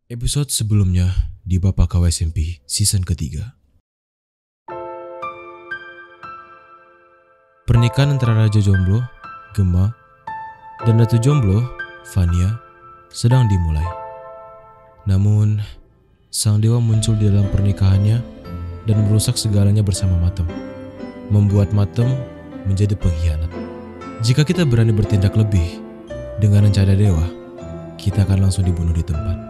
Episode sebelumnya di Bapak KWSMP season ketiga. Pernikahan antara Raja Jomblo, Gemma, dan Ratu Jomblo, Vania, sedang dimulai. Namun, sang dewa muncul di dalam pernikahannya dan merusak segalanya bersama Matem, membuat Matem menjadi pengkhianat. Jika kita berani bertindak lebih dengan rencana dewa, kita akan langsung dibunuh di tempat.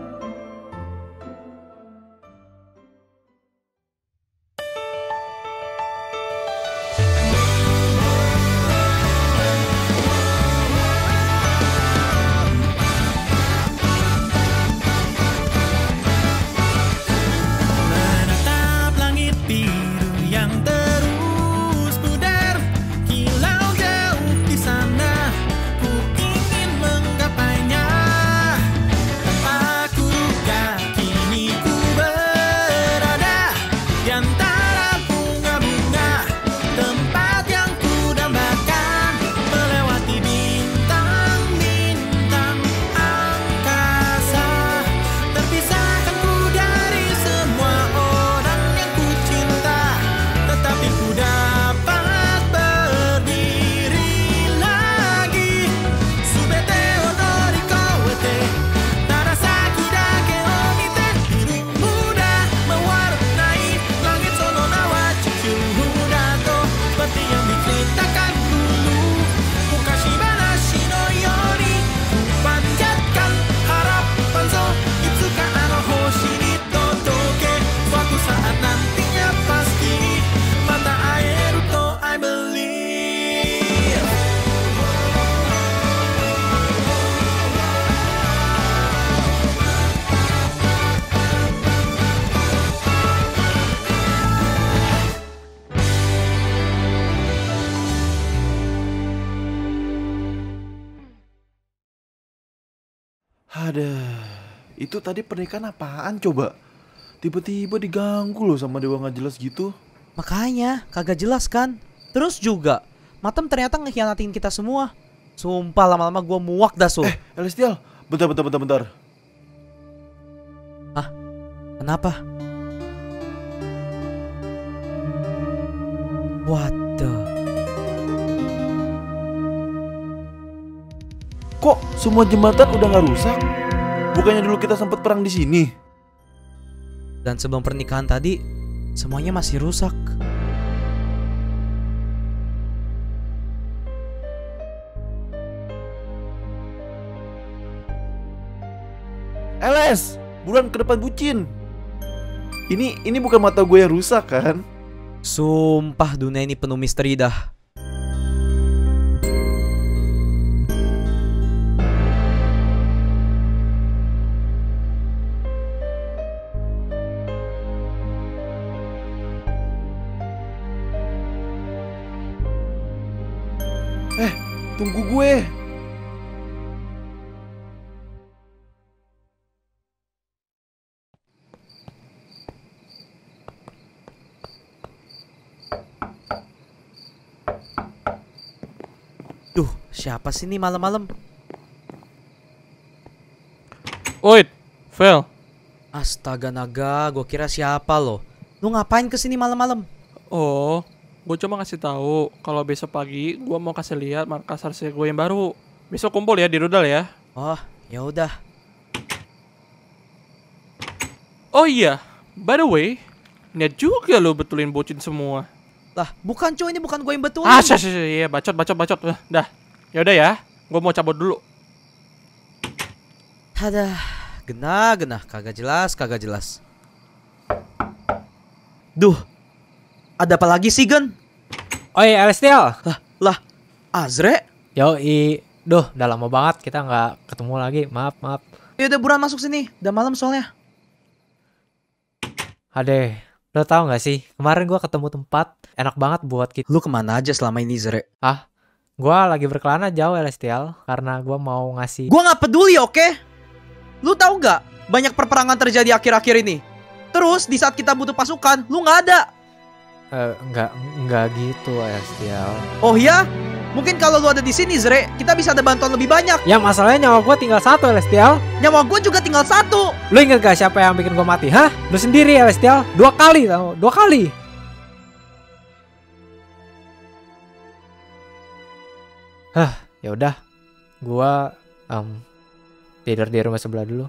Ada, itu tadi pernikahan apaan coba? Tiba-tiba diganggu loh sama dewa gak jelas gitu. Makanya, kagak jelas kan? Terus juga, Matem ternyata ngehianatin kita semua. Sumpah lama-lama gue muak dah Sul. Celestial, bentar. Hah? Kenapa? What the? Kok semua jembatan udah gak rusak? Bukannya dulu kita sempat perang di sini? Dan sebelum pernikahan tadi, semuanya masih rusak. LS, buruan ke depan bucin. Ini bukan mata gue yang rusak kan? Sumpah dunia ini penuh misteri dah. Tunggu gue. Duh, siapa sih nih malam-malam? Wait, Vel. Astaga naga, gue kira siapa loh. Lu ngapain kesini malam-malam? Oh, gue cuma ngasih tahu kalau besok pagi gue mau kasih lihat markas RC gue yang baru. Besok kumpul ya di Rudal ya. Oh, ya udah. Oh iya, by the way, niat juga lo betulin bocin semua. Lah, bukan cuy, ini bukan gue yang betulin. Iya, bacot. Dah, ya udah ya, gue mau cabut dulu. Adah, genah, kagak jelas. Duh, ada apa lagi sih Gen? Oi, Celestial. Lah, Azre? Yoi. Duh, udah lama banget kita nggak ketemu lagi. Maaf. Ya udah buruan masuk sini, udah malam soalnya. Ade, lo tau gak sih? Kemarin gua ketemu tempat enak banget buat kita. Lu kemana aja selama ini Zre? Gua lagi berkelana jauh Celestial karena gua mau ngasih. Gua nggak peduli, oke? Lu tahu nggak? Banyak perperangan terjadi akhir-akhir ini. Terus di saat kita butuh pasukan, lu nggak ada. Enggak gitu Celestial. Oh ya? Mungkin kalau lu ada di sini, Zre, kita bisa ada bantuan lebih banyak. Ya masalahnya nyawa gue tinggal satu, Celestial. Nyawa gue juga tinggal satu. Lu inget gak siapa yang bikin gue mati? Hah? Lu sendiri, Celestial. 2 kali tau, 2 kali. Ya udah. Gua tidur di rumah sebelah dulu.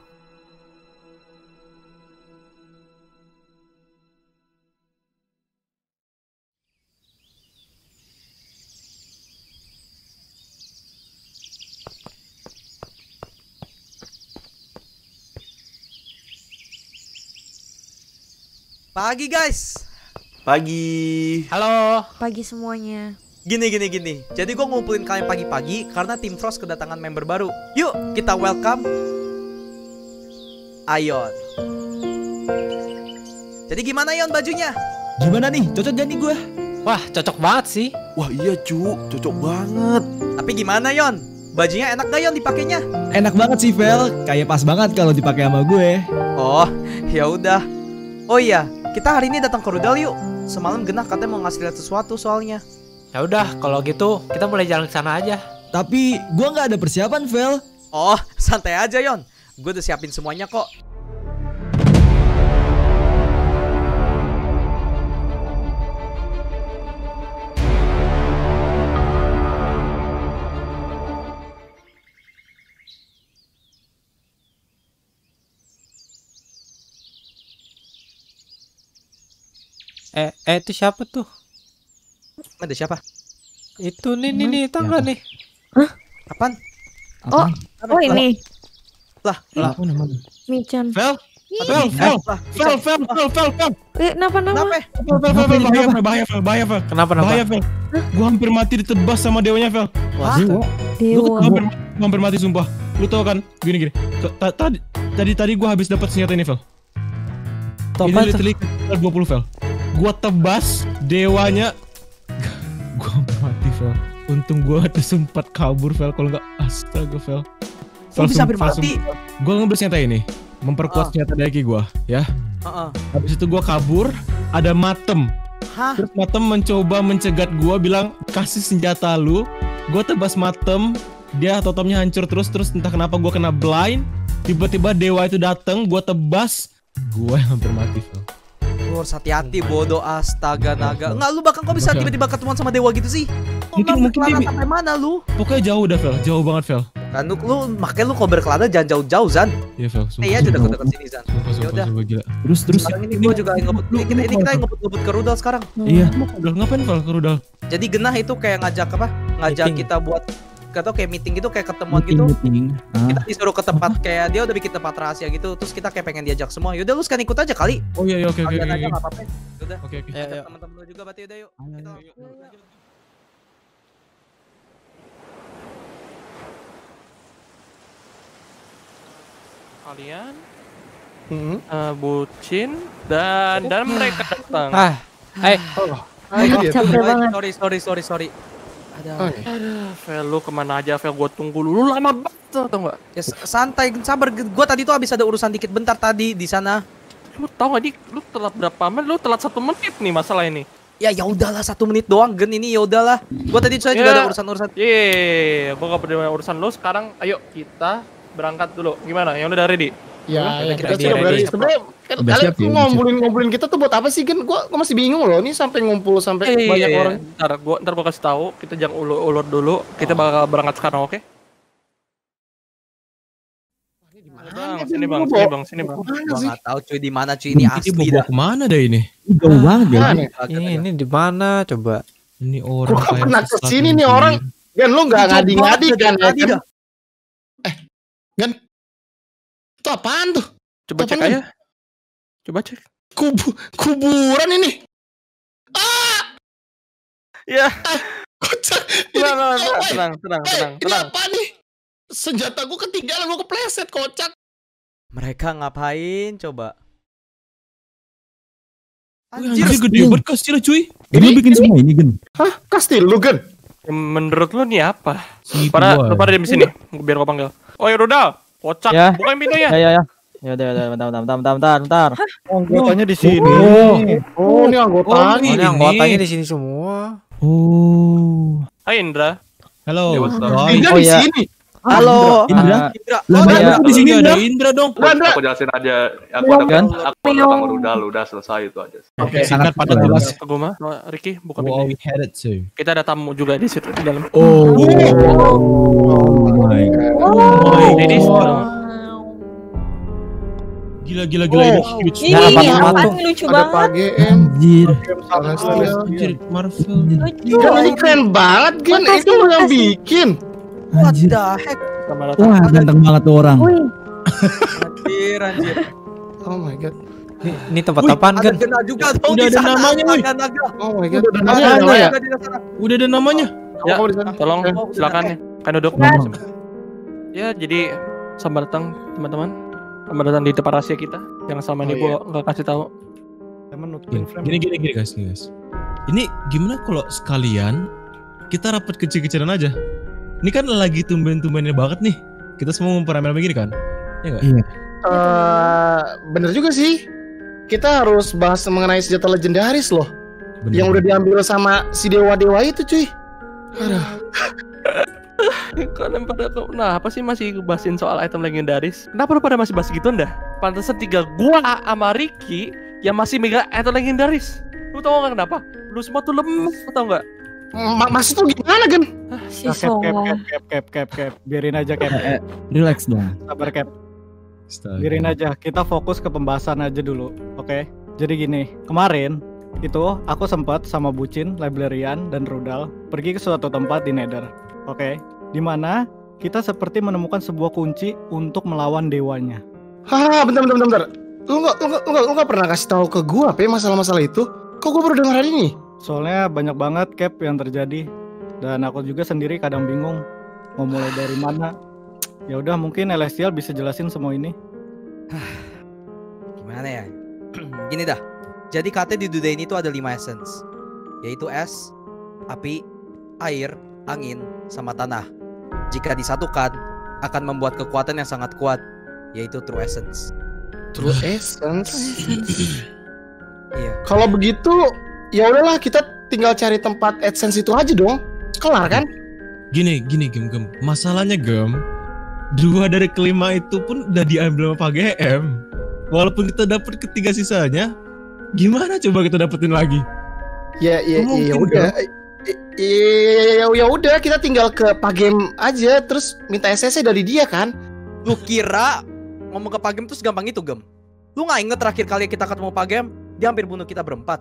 Pagi, guys. Pagi. Halo. Pagi semuanya. Gini. Jadi gue ngumpulin kalian pagi-pagi karena tim Frost kedatangan member baru. Yuk, kita welcome Ayon. Jadi gimana, Yon, bajunya? Gimana nih? Cocok gak nih gue? Wah, cocok banget sih. Wah iya cu, cocok banget. Tapi gimana, Yon? Bajunya enak gak, Yon, dipakainya? Enak banget sih, Vel. Kayak pas banget kalau dipakai sama gue. Oh, ya udah. Oh iya, kita hari ini datang ke Rudal yuk. Semalam Genah katanya mau ngasih lihat sesuatu soalnya. Ya udah, kalau gitu kita mulai jalan ke sana aja. Tapi gue nggak ada persiapan, Vel. Oh, santai aja, Yon. Gue udah siapin semuanya kok. Itu siapa tuh? Ada siapa? Itu nih tangga nih. Apaan? Oh, oh ini. Lah, Apa namanya? Michan. Vel? Ih, Vel? Kenapa? Bahaya, Vel. Kenapa? Vel. Gue hampir mati ditebas sama dewanya, Vel. Wah, Dewa. Hampir mati, sumpah. Lu tau kan? Gini. Tadi gue habis dapat senjata ini, Vel. Ini literally 20, Vel. Gue tebas dewanya. Gue hampir mati, Vel. Untung gue ada sempat kabur, Vel. Kalau nggak, astaga, Vel. lu bisa hampir mati. Gue ngambil senjata ini, memperkuat senjata daki gue, ya. Habis itu gue kabur, ada Matem. Hah? Terus Matem mencoba mencegat gue, bilang kasih senjata lu. Gue tebas Matem, dia totemnya hancur terus entah kenapa gue kena blind. Tiba-tiba dewa itu datang, gue tebas, gue hampir mati, Vel. Lu harus hati-hati, bodoh, astaga naga. Enggak, lu bahkan kok bisa tiba-tiba ketemuan sama dewa gitu sih? Mungkin dia sampai mana lu? pokoknya jauh dah, Vel. Jauh banget, Vel. Kan lu makanya lu kalau berkelana jangan jauh-jauh, Zan. Iya, Vel. Sumpah, Iya, udah deket sini, Zan. Sumpah, gila. Terus. Sekarang ini gua juga ngebut. Kita ngebut ke Rudal sekarang. Iya. Udah ngapain, Vel, ke Rudal? Jadi Genah itu kayak ngajak Meeting. kita buat kayak meeting gitu, kayak ketemuan gitu. Kita disuruh ke tempat kayak dia udah bikin tempat rahasia gitu. Terus kita kayak pengen diajak semua. Yaudah lu sekarang ikut aja kali. Oh iya, oke. Kalian aja nggak apa-apa. Yaudah. Oke. Ajak teman-teman lu juga berarti udah yuk. Kita lanjut. Kalian bucin dan mereka datang. Capek banget. Sorry. Aduh, Vel, lu kemana aja, Vel? Gua tunggu lu lama banget, tau nggak? Ya santai, sabar. Gua tadi tuh habis ada urusan dikit bentar tadi di sana. Lu tau gak, lu telat berapa menit? Lu telat 1 menit nih masalah ini. Ya udahlah 1 menit doang Gen ini, ya udahlah. Gua tadi saya juga ada urusan-urusan. Gua gak peduli urusan lu. Sekarang ayo kita berangkat dulu. Gimana? Yang udah ready? Ya, kita kita ready. sebenarnya kan Udah kalian siap ya, ngumpulin kita tuh buat apa sih? Kan gua masih bingung loh, ini sampai ngumpul sampai banyak orang. Ntar gua kasih tahu. Kita jangan ulur dulu. Kita bakal berangkat sekarang, oke? Sini bang. Gua nggak tahu cuy di mana cuy, ini asli Ini dah. bawa kemana dah ini? Jauh banget, Ini di mana coba? Ini orang Kok kayak pernah sesat kesini ini. nih orang? Gan lu nggak ngadi-ngadi kan? Dah. Gan, itu apaan tuh? Coba cek Apaan aja. Coba cek. Kuburan ini. Ya. Kocak. Ini Tenang. ini apa nih? Senjata gua ketinggalan, gua kepleset, kocak. Mereka ngapain coba? Anjir, gede banget kastil cuy. Ini bikin semua ini, Gen. Hah? Kastil lu, Gan? Menurut lu nih apa? Si Lu pada tua. di sini. Biar gua panggil. Oh ya Rudal. Kocak. Ya. Bukain pintunya. Ya udah, bentar. Anggotanya di sini. Oh, ini anggotanya. Ini anggotanya di sini semua. Oh. Hai Indra. Halo. Indra Oh, di iya. sini. Halo, Indra. Indra. Lah, iya. di sini ada Indra dong. Indra. Aku jelasin aja. Aku Kan? datang udah selesai itu aja. Oke, singkat padat jelas. Gue mah, Ricky buka Where are pintu. we headed to? Kita ada tamu juga di situ di dalam. Oh my Ladies, Gila ini huge. Ih, Nah, apaan lucu Ada banget. PGM. Anjir. Anjir, Marvel. Lucu. Kan ini keren banget, Gen. Itu lo yang bikin. What Anjir. the heck? selamat datang. Wah, ganteng banget tuh orang. Wih, Anjir. Oh my god. Ini tempat apaan Ada kan? Gena juga dong Udah di ada sana. namanya, woi. Naga. Oh my god. Udah ada Ada namanya ya? Ada di sana. Udah ada namanya. Ya, Kamu di sana. tolong Oh, silakan silakan. ya. Kan duduk. Ngomong. Ya, jadi selamat datang teman-teman. Selamat datang di tempat rahasia kita yang selama ini Oh, gua nggak kasih tahu. Gini guys. Ini gimana kalau sekalian kita rapat kecil-kecilan aja? Ini kan lagi tumben-tumbennya banget nih. Kita semua ngumpul rame-rame gini kan? Ya nggak? Iya. Bener juga sih. Kita harus bahas mengenai senjata legendaris loh. Bener. Yang udah diambil sama si dewa-dewa itu, cuy. Aduh. Kalian pada apa sih masih bahasin soal item legendaris? Kenapa lu pada masih bahas gitu ndah? Pantesan tinggal gua sama Ricky yang masih megang item legendaris. Lu tau gak kenapa? Lu semua tuh lemes, lu tau gak? Maksud tuh gimana, Gen? si Cap. Soa. Biarin aja Cap. Relax dong. Sabar Cap. Astaga. Biarin aja. Kita fokus ke pembahasan aja dulu. Oke. Jadi gini, kemarin itu aku sempat sama Bucin, Librarian, dan Rudal pergi ke suatu tempat di Nether. Oke. Di mana kita seperti menemukan sebuah kunci untuk melawan dewanya. Hah, bentar. Lu nggak pernah kasih tahu ke gua, Pe, masalah-masalah itu? Kok gua baru dengar hari ini? Soalnya banyak banget Cap yang terjadi dan aku juga sendiri kadang bingung mau mulai dari mana. Ya udah, mungkin Celestial bisa jelasin semua ini. Gimana ya? Gini dah. Jadi katanya di dunia ini tuh ada 5 essence. Yaitu es, api, air, angin, sama tanah. Jika disatukan akan membuat kekuatan yang sangat kuat, yaitu true essence. True Essence. Iya. Kalau begitu, ya udahlah, kita tinggal cari tempat essence itu aja dong. Kelar kan? Gini Gem. Masalahnya Gem, 2 dari kelima itu pun udah diambil sama Pak GM. Walaupun kita dapat ketiga sisanya, gimana coba kita dapetin lagi? Ya Mungkin udah. Ya udah, kita tinggal ke Pagem aja, terus minta SSC dari dia kan? Lu kira ngomong ke Pagem tuh segampang itu, Gem? Lu nggak inget terakhir kali kita ketemu Pagem, dia hampir bunuh kita berempat.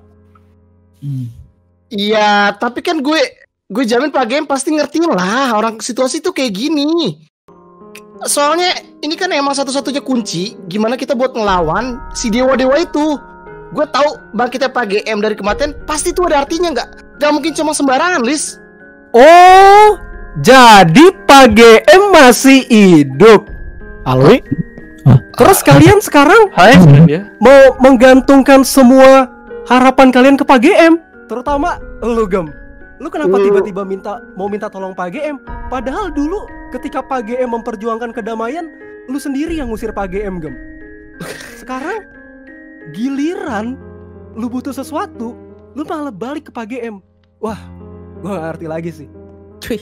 Iya, tapi kan gue jamin Pagem pasti ngertiin lah orang situasi tuh kayak gini. Soalnya ini kan emang satu-satunya kunci gimana kita buat ngelawan si dewa-dewa itu. Gue tahu bangkitnya PGM dari kematian pasti itu ada artinya, nggak mungkin cuma sembarangan, Lis. Oh, jadi Pak GM masih hidup. Alwi. Terus kalian sekarang mau menggantungkan semua harapan kalian ke Pak GM, terutama lu, Gem. Lu kenapa tiba-tiba mau minta tolong Pak GM? Padahal dulu ketika Pak GM memperjuangkan kedamaian, lu sendiri yang ngusir Pak GM, Gem. Sekarang giliran lu butuh sesuatu, lu malah balik ke Pak GM. Wah, gua gak ngerti lagi sih. Cuy.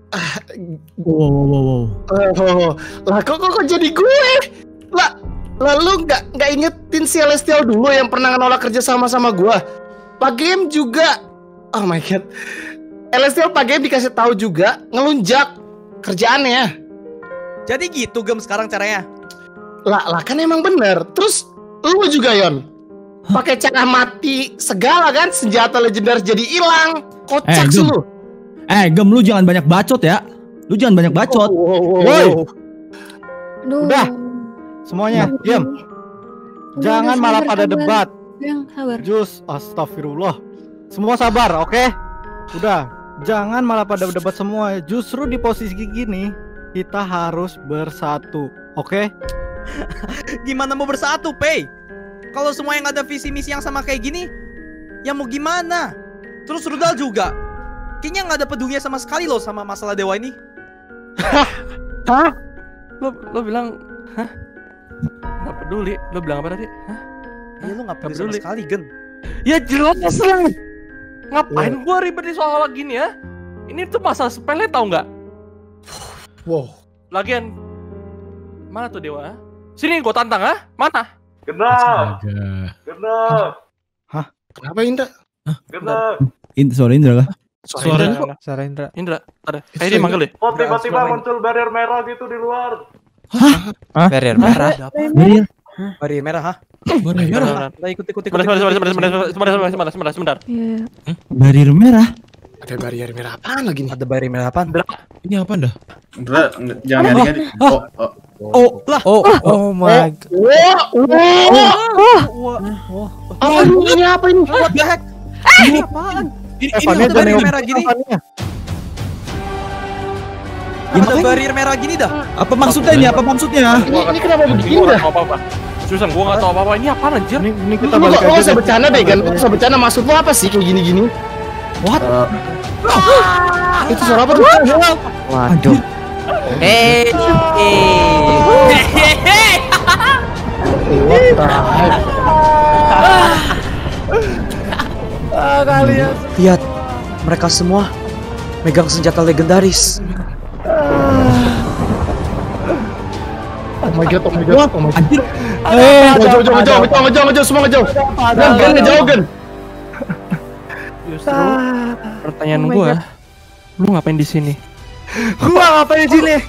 Wow. Lah kok jadi gue? Lah lu nggak ingetin si Celestial dulu yang pernah nolak kerja sama gue. Pak Game juga. Oh my god. Celestial Pak Game dikasih tahu juga ngelunjak kerjaannya. Jadi gitu, Gem, sekarang caranya. Lah kan emang bener. Terus lu juga, Yon, pakai cara mati segala kan, senjata legendaris jadi hilang. Kocak sih lu. Gem, lu jangan banyak bacot ya. Lu jangan banyak bacot. Woi. Udah. Semuanya diam. Jangan malah pada debat. Sabar. Jus, astagfirullah. Semua sabar, oke? Udah. Jangan malah pada debat semua. Justru di posisi gini kita harus bersatu, oke? Gimana mau bersatu, Pei? Kalau semua yang ada visi misi yang sama kayak gini, ya mau gimana? Terus Rudal juga kayaknya nggak ada pedulinya sama sekali loh sama masalah dewa ini. Hah? Lo bilang, hah? Nggak peduli? Lo bilang apa tadi? Hah? Iya, lo nggak peduli sama sekali, Gen. Ya jelas lah. Ngapain gua ribet di soal gini ya? Ini tuh masalah sepele tau nggak? Wow. Lagian mana tuh dewa? Sini gue tantang ah. Mana? Kena. Astaga. Kena. Kenapa Indra? Kena. Suara Indra kah? Suara Indra. Indra, ada. Kayak dia manggil deh. Oh tiba-tiba muncul barrier merah gitu di luar. Barrier merah. Barrier merah, hah? Barrier merah. Nah, ikut. Sebentar. Iya. Barrier merah. Ada barrier merah apaan lagi nih? Ada barrier merah apaan? Ini apa dah? Indra, jangan ganti. Oh, lah. Oh my god. Apa ini apa ini? What the heck? Ini apaan? Ini ada barrier merah gini. Ada barrier merah gini dah. Apa maksudnya ini? Apa maksudnya? Ini kenapa begini Gua dah? nggak tahu apa-apa. Susan, gua nggak tahu apa-apa. Ini apaan anjir? Ini kita Lu balik gak aja usah deh. bercanda deh kan? Gak usah bercanda, maksud lu apa sih kayak gini-gini? What? Itu suara apa tuh? Waduh. Hey. What the heck? Kalian. Lihat, mereka semua megang senjata legendaris. Oh my god, oh my god, oh my god. Anjir. Ngejauh, semua ngejauh. Gen, ngejauh, Gen. Justru pertanyaan gua, lu ngapain di sini? Gua ngapain di sini?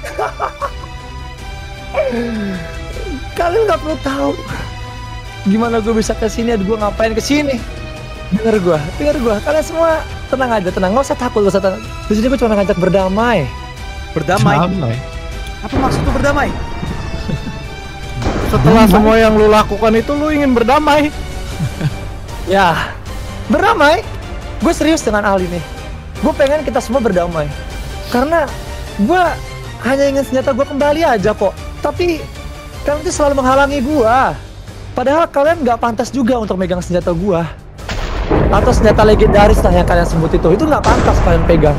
Kalian nggak perlu tahu gimana gue bisa kesini dan gue ngapain kesini. Dengar gua. Kalian semua tenang aja, nggak usah takut, nggak usah takut. Di sini gue cuma ngajak berdamai. Berdamai? Apa maksud lu berdamai? Setelah semua yang lu lakukan itu lu ingin berdamai. Ya, berdamai. Gue serius dengan hal ini. Gue pengen kita semua berdamai. Karena gue hanya ingin senjata gue kembali aja kok. Tapi kalian itu selalu menghalangi gue. Padahal kalian nggak pantas juga untuk megang senjata gue. Atau senjata legendaris lah yang kalian sebut itu. Itu nggak pantas kalian pegang.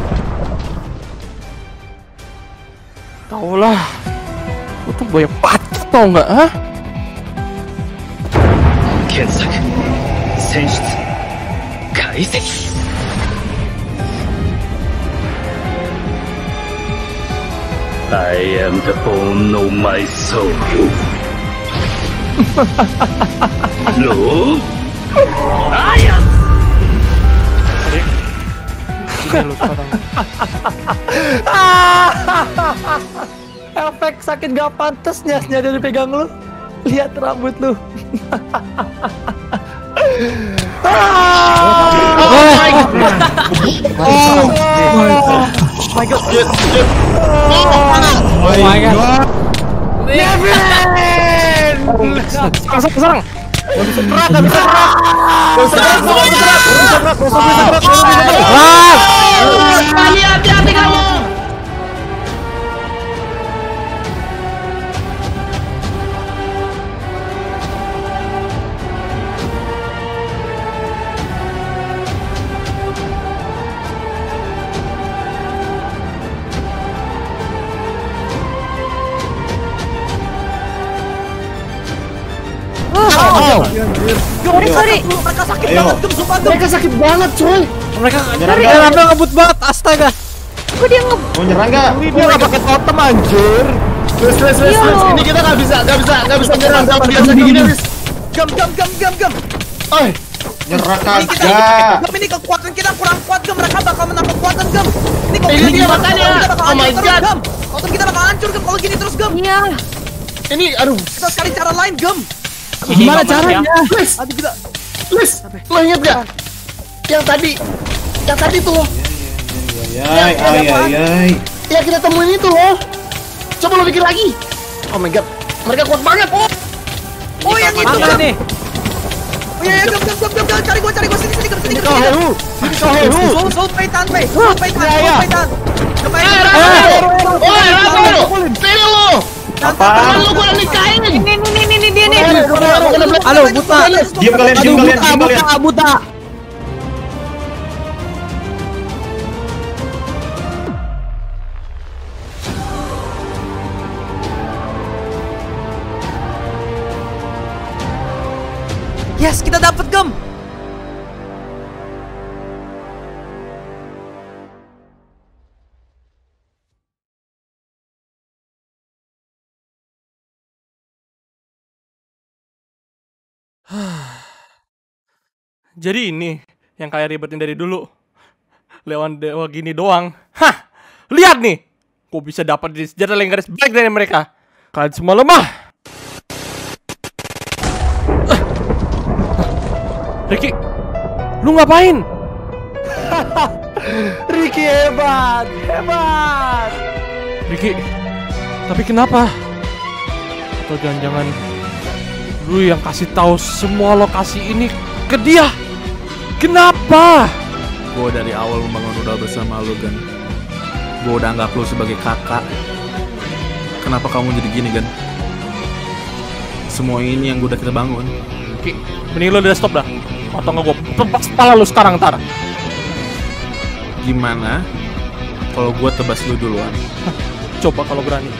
Tau lah. Lu tuh banyak bacot tau nggak? Hah? Kensaku. Senshitsu. Kaiseki. I am the bone of my soul. Lo? Ayam. Efek sakit gak pantasnya senjata dipegang lu. Lihat rambut lu. Oh my god. Oh my god. Oh my god. Serang. Hati-hati kamu. Sorry. Mereka sakit banget, Gem, sumpah, Gem. Mereka sakit banget, coy. Mereka Sorry. ngebut banget, astaga. Kok dia Mau nyerang nggak? Dia nggak pakai totem anjir. Terus. Ini kita nggak bisa nyerang sama biasa gini, Riz. Gem. Oi, Nyerah Ini kita, kagak. Gem, ini kekuatan kita kurang kuat, Gem. Mereka bakal menang kekuatan, Gem. Ini kalau Ini gini dia terus, makanya. kita bakal Oh my hancur terus, God. Gem. Otot kita bakal hancur, Gem, kalau gini terus, Gem. Iya. ini aduh. Kita sekali cara lain, Gem. Gimana caranya? Riz, Aduh, gila. lo inget gak? Yang tadi tuh loh. Ay. Ya kita temuin itu loh. Coba lo pikir lagi. Oh my god, mereka kuat banget. Oh, yang itu, Mana Gem. nih? Oh iya, Gem. Cari gua. Sini, Gem. Kau heru. Sul, peitan. Oi, Rafa lo. Sini lo. Teman lo gua nikahin. Ini dia nih. Halo, buta. Diam kalian. Buta. Yes, kita dapet, Gem. Jadi ini yang kayak ribetin dari dulu. Lawan dewa gini doang. Hah! Lihat nih. Gue bisa dapat senjata legendaris baik dari mereka. Kalian semua lemah. Ricky, lu ngapain? Ricky hebat, hebat. Ricky, tapi kenapa? Atau jangan-jangan lu yang kasih tahu semua lokasi ini ke dia? Kenapa? Gue dari awal membangun rudal bersama lu kan. Gue udah anggap lu sebagai kakak. Kenapa kamu jadi gini kan? Semua ini yang gue udah kita bangun. Ki, mending lu udah stop dah. Atau nggak gue tebas kepala lu sekarang ntar. Gimana kalau gue tebas lu duluan? Coba kalau berani.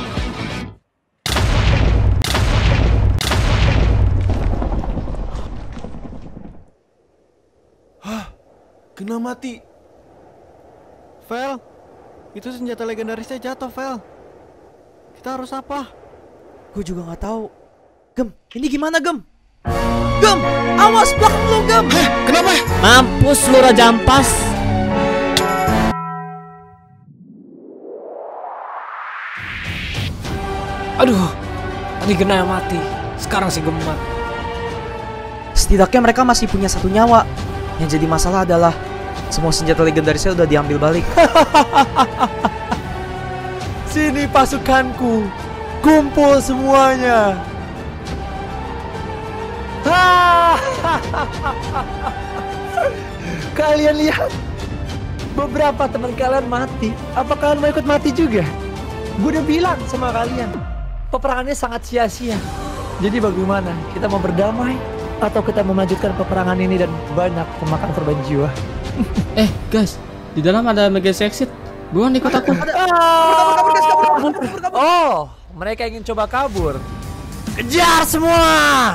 Kena mati. Vel, itu senjata legendarisnya jatuh, Vel. Kita harus apa? Gue juga nggak tahu. Gem, ini gimana Gem? Gem, awas belakang lu Gem. Kenapa? Mampus lu Raja Ampas. Aduh, tadi Gena yang mati. Sekarang si Gemat. Setidaknya mereka masih punya satu nyawa. Yang jadi masalah adalah semua senjata legendarisnya udah diambil balik. Sini pasukanku, kumpul semuanya. Kalian lihat, beberapa teman kalian mati. Apa kalian mau ikut mati juga? Gue udah bilang sama kalian, peperangannya sangat sia-sia. Jadi bagaimana? Kita mau berdamai atau kita mau melanjutkan peperangan ini dan banyak memakan korban jiwa? Guys, di dalam ada mega exit. Buruan ikut aku. Oh, mereka ingin coba kabur. Kejar semua!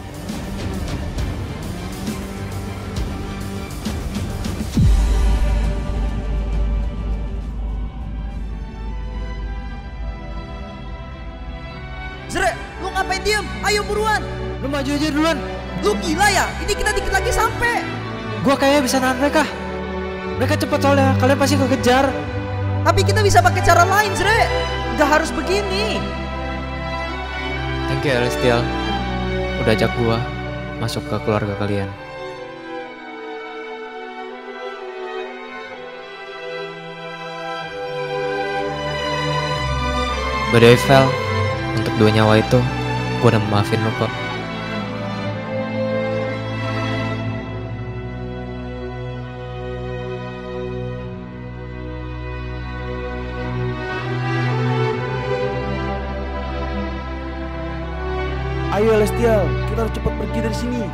Zre, lu ngapain diem? Ayo buruan. Lu maju aja duluan. Lu gila ya? Ini kita dikit lagi sampai. Gua kayaknya bisa nahan mereka. Mereka cepat soalnya, kalian pasti kekejar. Tapi kita bisa pakai cara lain, Zre. Gak harus begini. Thank you Celestial. Udah ajak gua masuk ke keluarga kalian. By the way, Vel, untuk 2 nyawa itu, gua udah maafin lo kok. Ayo Celestial, kita harus cepat pergi dari sini.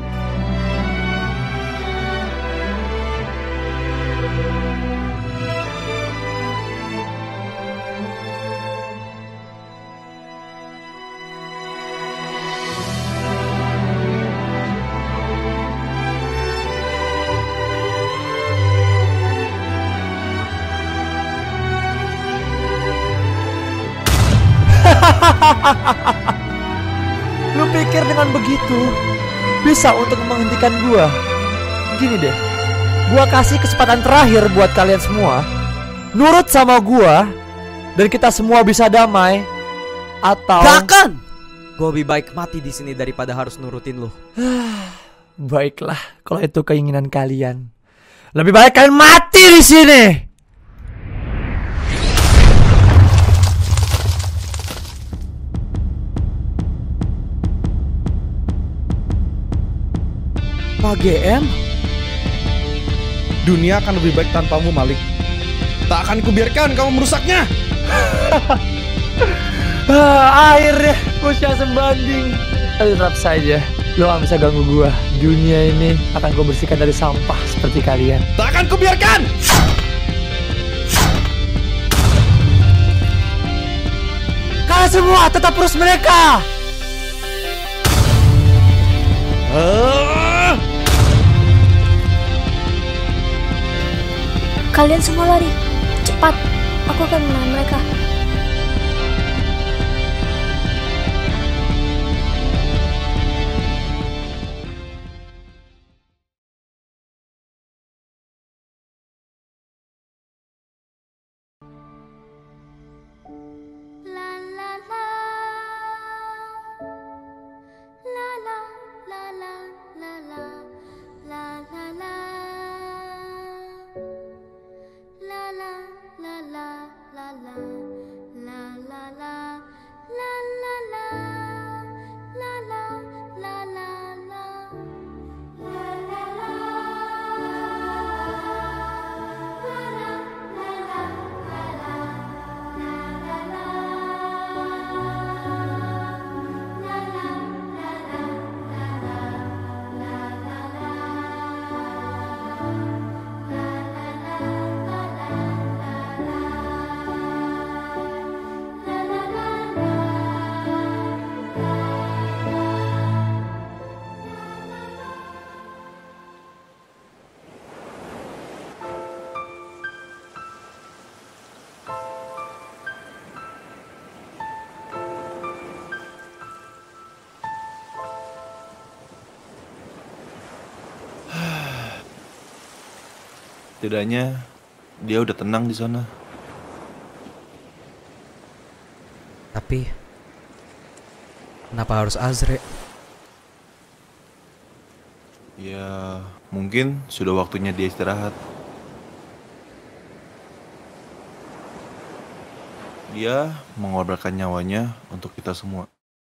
Lu pikir dengan begitu bisa untuk menghentikan gua? Gini deh, gua kasih kesempatan terakhir buat kalian semua. Nurut sama gua dan kita semua bisa damai. Atau Gak akan. Gua lebih baik mati di sini daripada harus nurutin lu. Baiklah, kalau itu keinginan kalian. Lebih baik kalian mati di sini. Pak GM, dunia akan lebih baik tanpamu, Malik. Tak akan kubiarkan kamu merusaknya. Airnya usia sebanding. Tetap saja, lo gak bisa ganggu gua. Dunia ini akan gue bersihkan dari sampah seperti kalian. Tak akan kubiarkan. Kalian semua tetap urus mereka. Kalian semua lari. Cepat. Aku akan menahan mereka. Setidaknya dia udah tenang di sana. Tapi kenapa harus Azre? Ya, mungkin sudah waktunya dia istirahat. Dia mengorbankan nyawanya untuk kita semua.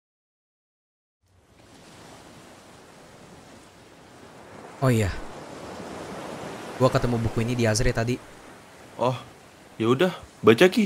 Oh iya, gua ketemu buku ini di Azre tadi. Oh, ya udah, baca Ki.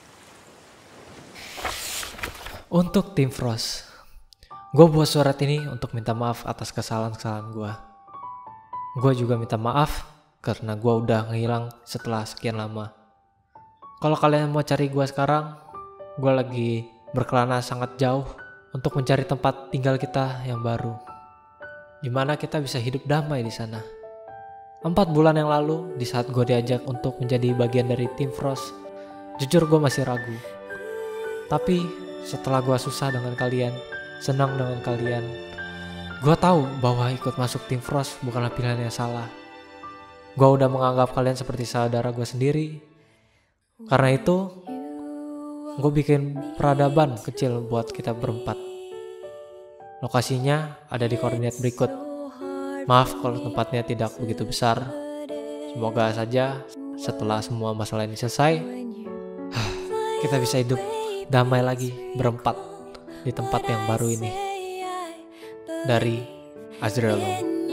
Untuk Team Frost, gue buat surat ini untuk minta maaf atas kesalahan-kesalahan gue. Gue juga minta maaf karena gue udah ngilang setelah sekian lama. Kalau kalian mau cari gue sekarang, gue lagi berkelana sangat jauh untuk mencari tempat tinggal kita yang baru, dimana kita bisa hidup damai di sana. 4 bulan yang lalu, di saat gue diajak untuk menjadi bagian dari Team Frost, jujur gue masih ragu. Tapi setelah gue susah dengan kalian, senang dengan kalian, gue tahu bahwa ikut masuk Team Frost bukanlah pilihan yang salah. Gue udah menganggap kalian seperti saudara gue sendiri. Karena itu, gue bikin peradaban kecil buat kita berempat. Lokasinya ada di koordinat berikut. Maaf kalau tempatnya tidak begitu besar. Semoga saja setelah semua masalah ini selesai, kita bisa hidup damai lagi berempat di tempat yang baru ini. Dari Azrael.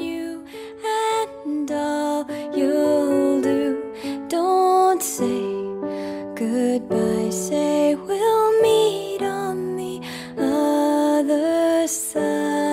Don't say goodbye, say we'll meet on the other side.